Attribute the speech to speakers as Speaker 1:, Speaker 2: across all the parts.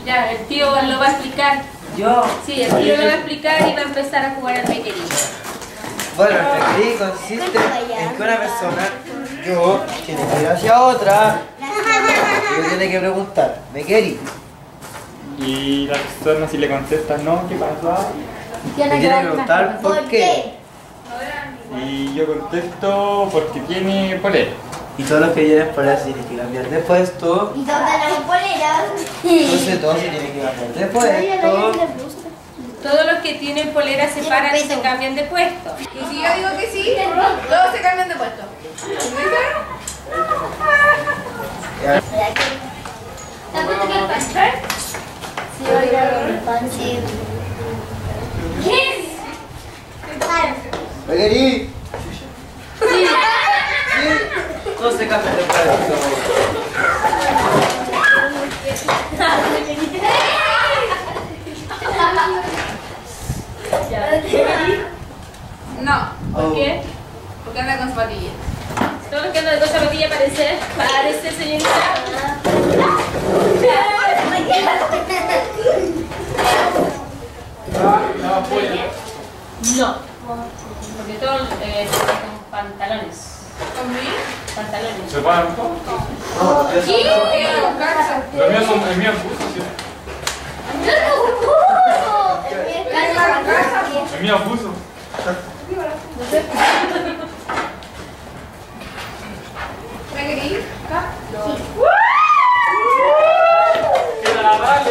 Speaker 1: Ya, el tío lo va a explicar.
Speaker 2: ¿Yo?
Speaker 1: Sí, el tío lo va a explicar y va a empezar a jugar al mequerí.
Speaker 2: Bueno, el mequerí consiste en que una persona, yo, tiene que ir hacia otra y le tiene que preguntar, ¿mequerí?
Speaker 3: Y la persona si le contesta no, ¿qué pasa?
Speaker 2: Le tiene que preguntar ¿por qué?
Speaker 3: Y yo contesto porque tiene polera.
Speaker 2: Y todos los que vienen por ahí tienen que cambiar de puesto.
Speaker 4: Y todas las poleras.
Speaker 2: Entonces todos se tienen que cambiar de puesto.
Speaker 1: Todos los que tienen polera se paran y se cambian de puesto.
Speaker 5: Y si yo digo que sí, todos se cambian de puesto.
Speaker 4: ¿Te has puesto que el pan? Sí, el pan, sí. ¿Qué?
Speaker 2: ¿Mequerí? Sí. Todos se cambian de puesto.
Speaker 5: No.
Speaker 1: ¿Por qué?
Speaker 5: Porque anda con zapatillas.
Speaker 1: Todos los que andan con zapatilla parece, señorita. No, porque todos con pantalones.
Speaker 5: ¿Con mí?
Speaker 1: Pantalones.
Speaker 3: ¿Se paran todos?
Speaker 2: No, yo
Speaker 1: ¿Sí?
Speaker 2: soy-
Speaker 5: Con calza.
Speaker 3: Los míos son el mío es buzo, ¿sí? El mío es buzo.
Speaker 5: ¿Me querí?
Speaker 3: ¡Que la dale!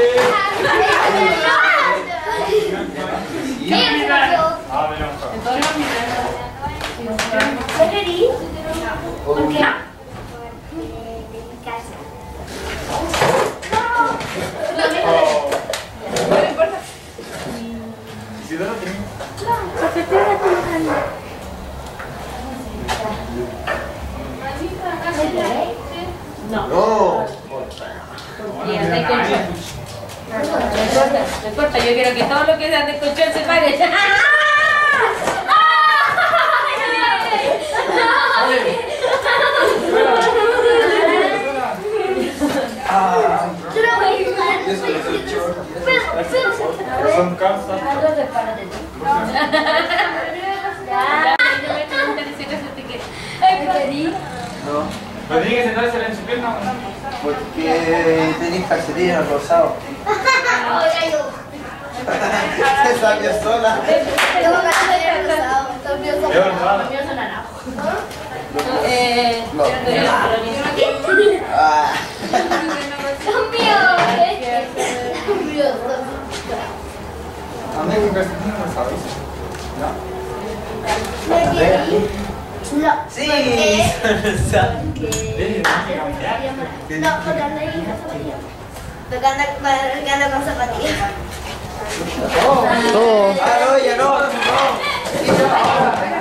Speaker 3: Ah, mira,
Speaker 4: ¿Por qué?
Speaker 5: No me importa.
Speaker 3: si no lo tengo.
Speaker 2: No.
Speaker 1: Y hasta el colchón. No importa, yo quiero que todo lo que sea del colchón se pare.
Speaker 3: Son calzas.
Speaker 2: No.
Speaker 3: Pero tiene que sentarse en su pierna.
Speaker 2: Porque tenéis calcetines rosados. Se salió sola.
Speaker 3: Es verdad.
Speaker 2: Ah.
Speaker 3: A mí me calcetines rosados.
Speaker 4: No.
Speaker 2: Sí.
Speaker 4: No, porque anda ahí con zapatillas. Porque anda con zapatillas.
Speaker 2: Ah, no, ya no. No.